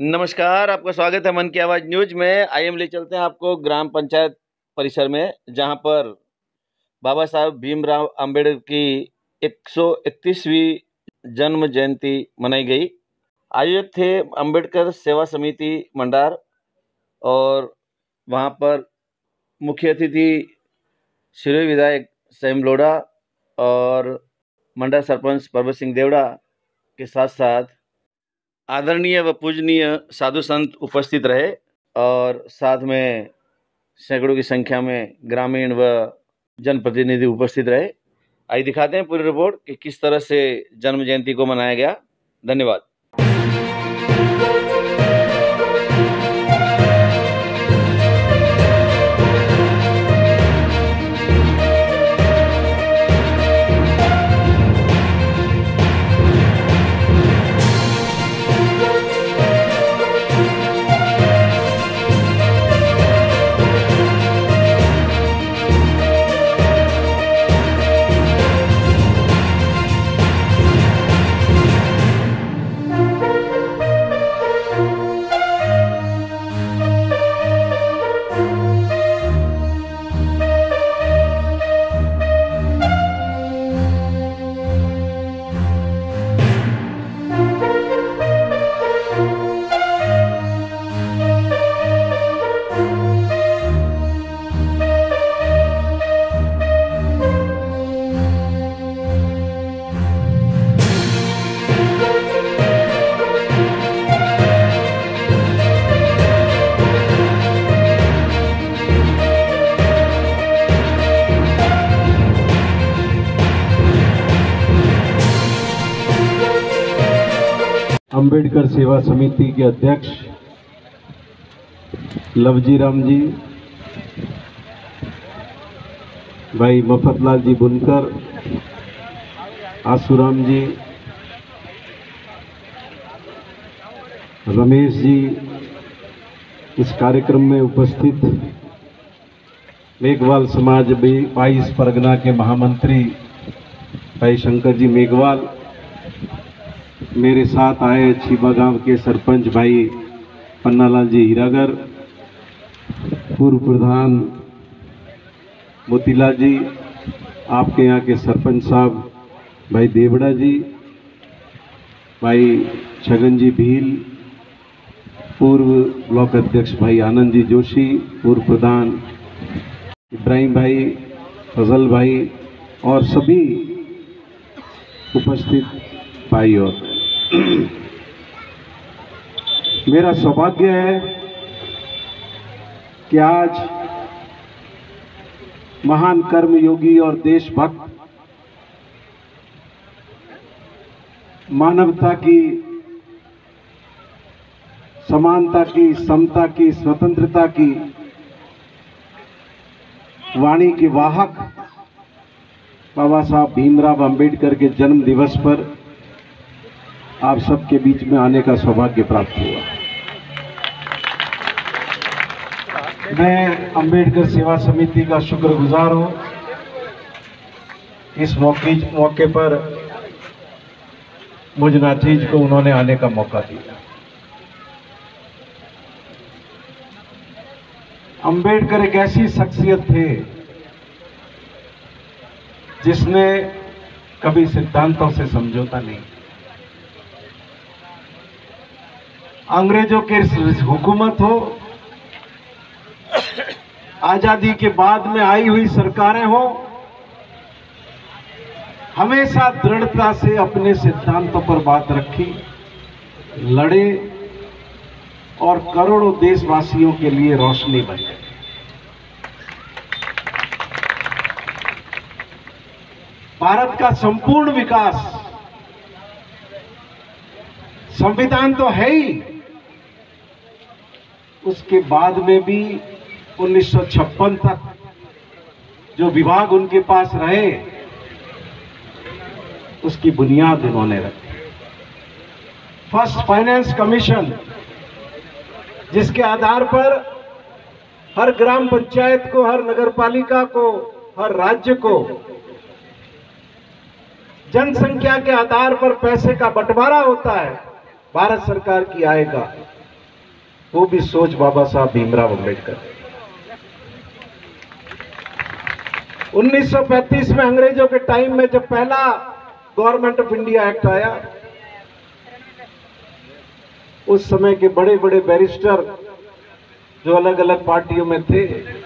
नमस्कार, आपका स्वागत है मन की आवाज़ न्यूज में। आइए हम ले चलते हैं आपको ग्राम पंचायत परिसर में, जहां पर बाबा साहब भीमराव अंबेडकर की 131वीं जन्म जयंती मनाई गई। आयोजक थे अंबेडकर सेवा समिति मंडार, और वहां पर मुख्य अतिथि शिरोई विधायक सैम लोढ़ा और मंडल सरपंच पर्वत सिंह देवड़ा के साथ साथ आदरणीय व पूजनीय साधु संत उपस्थित रहे, और साथ में सैकड़ों की संख्या में ग्रामीण व जनप्रतिनिधि उपस्थित रहे। आइए दिखाते हैं पूरी रिपोर्ट कि किस तरह से जन्म जयंती को मनाया गया। धन्यवाद। अंबेडकर सेवा समिति के अध्यक्ष लवजी राम जी, भाई मफतलाल जी बुनकर, आसूराम जी, रमेश जी, इस कार्यक्रम में उपस्थित मेघवाल समाज 22 परगना के महामंत्री भाई शंकर जी मेघवाल, मेरे साथ आए छिबा गांव के सरपंच भाई पन्नालाल जी हीरागर, पूर्व प्रधान मोतीलाल जी, आपके यहाँ के सरपंच साहब भाई देवड़ा जी, भाई छगन जी भील, पूर्व ब्लॉक अध्यक्ष भाई आनंद जी जोशी, पूर्व प्रधान इब्राहिम भाई, फजल भाई और सभी उपस्थित भाई, और मेरा सौभाग्य है कि आज महान कर्मयोगी और देशभक्त, मानवता की, समानता की, समता की, स्वतंत्रता की वाणी के वाहक बाबा साहब भीमराव अंबेडकर के जन्म दिवस पर आप सबके बीच में आने का सौभाग्य प्राप्त हुआ। मैं अंबेडकर सेवा समिति का शुक्रगुजार हूं, इस मौके पर मुझ नाचीज को उन्होंने आने का मौका दिया। अंबेडकर एक ऐसी शख्सियत थे जिसने कभी सिद्धांतों से समझौता नहीं। अंग्रेजों के हुकूमत हो, आजादी के बाद में आई हुई सरकारें हो, हमेशा दृढ़ता से अपने सिद्धांतों पर बात रखी, लड़े और करोड़ों देशवासियों के लिए रोशनी बन गए। भारत का संपूर्ण विकास, संविधान तो है ही, उसके बाद में भी 1956 तक जो विभाग उनके पास रहे, उसकी बुनियाद उन्होंने रखी। फर्स्ट फाइनेंस कमीशन, जिसके आधार पर हर ग्राम पंचायत को, हर नगरपालिका को, हर राज्य को जनसंख्या के आधार पर पैसे का बंटवारा होता है, भारत सरकार की आय का, वो भी सोच बाबा साहब भीमराव अम्बेडकर। 1935 में अंग्रेजों के टाइम में जब पहला गवर्नमेंट ऑफ इंडिया एक्ट आया, उस समय के बड़े बड़े बैरिस्टर जो अलग अलग पार्टियों में थे,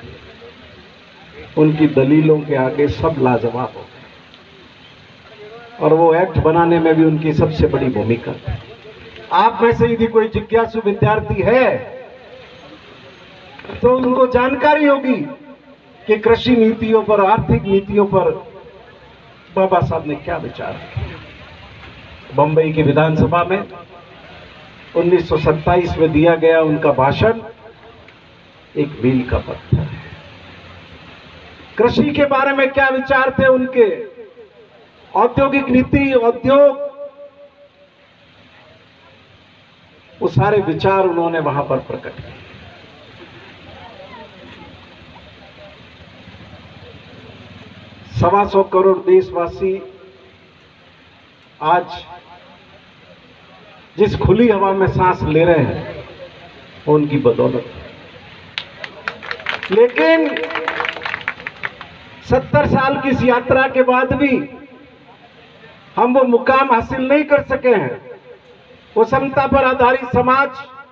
उनकी दलीलों के आगे सब लाजवाब हो गए और वो एक्ट बनाने में भी उनकी सबसे बड़ी भूमिका थी। आप में से यदि कोई जिज्ञासु विद्यार्थी है तो उनको जानकारी होगी कि कृषि नीतियों पर, आर्थिक नीतियों पर बाबा साहब ने क्या विचार किया। बंबई की विधानसभा में 1927 में दिया गया उनका भाषण एक मील का पत्थर है। कृषि के बारे में क्या विचार थे उनके, औद्योगिक नीति, उद्योग, वो सारे विचार उन्होंने वहां पर प्रकट किए। सवा सौ करोड़ देशवासी आज जिस खुली हवा में सांस ले रहे हैं वो उनकी बदौलत है। लेकिन 70 साल की इस यात्रा के बाद भी हम वो मुकाम हासिल नहीं कर सके हैं। वो समता पर आधारित समाज,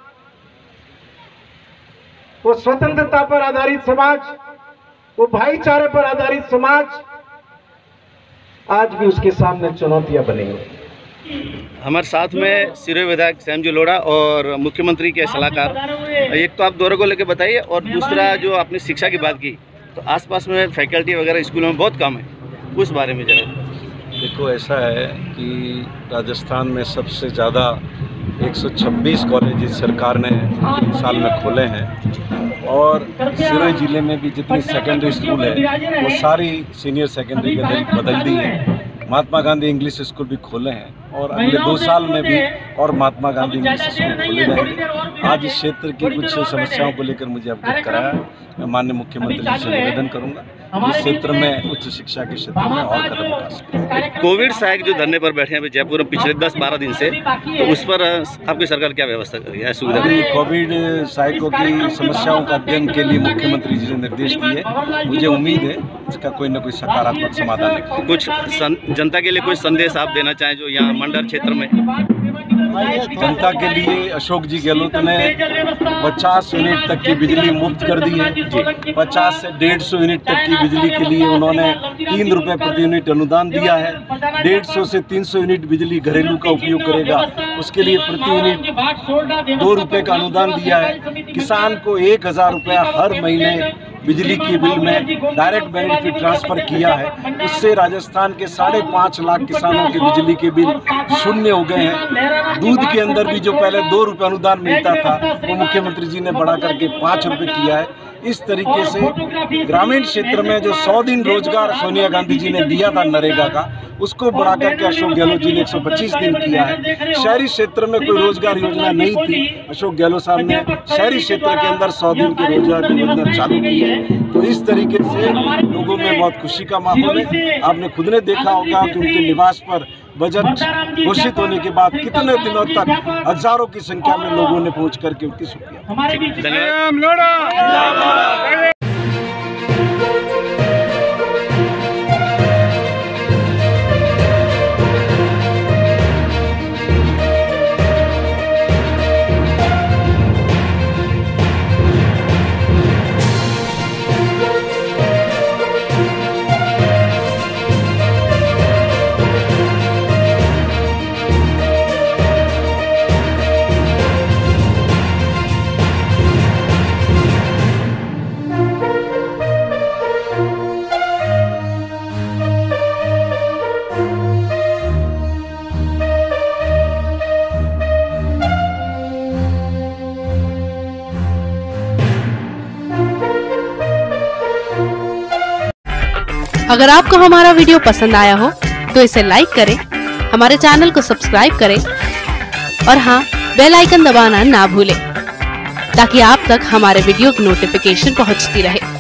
वो स्वतंत्रता पर आधारित समाज, वो भाईचारे पर आधारित समाज आज भी उसके सामने चुनौतियां बनी हुई। हमारे साथ में सिरोही विधायक श्याम जी लोढ़ा और मुख्यमंत्री के सलाहकार। एक तो आप दौरे को लेकर बताइए, और दूसरा जो आपने शिक्षा की बात की, तो आसपास में फैकल्टी वगैरह स्कूलों में बहुत कम है, उस बारे में जरा। देखो, ऐसा है कि राजस्थान में सबसे ज़्यादा 126 कॉलेज सरकार ने 3 साल में खोले हैं, और सिरोही जिले में भी जितनी सेकेंडरी स्कूल है वो सारी सीनियर सेकेंडरी में बदल दी है। महात्मा गांधी इंग्लिश स्कूल भी खोले हैं और अगले 2 साल में भी और महात्मा गांधी इंग्लिश स्कूल खोले जाएंगे। आज इस क्षेत्र की कुछ समस्याओं को लेकर मुझे अवगत कराया। मैं माननीय मुख्यमंत्री जी से निवेदन करूंगा इस क्षेत्र में उच्च शिक्षा के क्षेत्र में और कदम उठा सकें। कोविड सहायक जो धरने पर बैठे हैं जयपुर में पिछले 10-12 दिन से, तो उस पर आपकी सरकार क्या व्यवस्था कर रही है, सुविधा? कोविड सहायकों की समस्याओं का अध्ययन के लिए मुख्यमंत्री जी ने निर्देश दिए। मुझे उम्मीद है इसका कोई न कोई सकारात्मक समाधान निकले। कुछ जनता के लिए कोई संदेश आप देना चाहें जो यहाँ मंडल क्षेत्र में? जनता के लिए अशोक जी गहलोत ने 50 यूनिट तक की बिजली मुफ्त कर दी है। 50 से 150 यूनिट तक की बिजली के लिए उन्होंने 3 रुपये प्रति यूनिट अनुदान दिया है। 150 से 300 यूनिट बिजली घरेलू का उपयोग करेगा, उसके लिए प्रति यूनिट 2 रुपये का अनुदान दिया है। किसान को 1000 रुपया हर महीने बिजली की बिल में डायरेक्ट बेनिफिट ट्रांसफ़र किया है। उससे राजस्थान के 5.5 लाख किसानों के बिजली के बिल शून्य हो गए हैं। दूध के अंदर भी जो पहले 2 रुपये अनुदान मिलता था वो मुख्यमंत्री जी ने बढ़ा करके 5 रुपये किया है। इस तरीके से ग्रामीण क्षेत्र में जो 100 दिन रोजगार सोनिया गांधी जी ने दिया था नरेगा का, उसको बढ़ा करके अशोक गहलोत जी ने 125 दिन किया है। शहरी क्षेत्र में कोई रोजगार योजना नहीं थी, अशोक गहलोत साहब ने शहरी क्षेत्र के अंदर 100 दिन की रोजगार की योजना चालू की है। तो इस तरीके से लोगों में बहुत खुशी का माहौल है। आपने खुद ने देखा होगा कि उनके निवास पर बजट घोषित होने के बाद कितने दिनों तक हजारों की संख्या में लोगों ने पहुंच करके उनकी शुक्रिया। अगर आपको हमारा वीडियो पसंद आया हो तो इसे लाइक करें, हमारे चैनल को सब्सक्राइब करें और हाँ, बेल आइकन दबाना ना भूलें ताकि आप तक हमारे वीडियो की नोटिफिकेशन पहुंचती रहे।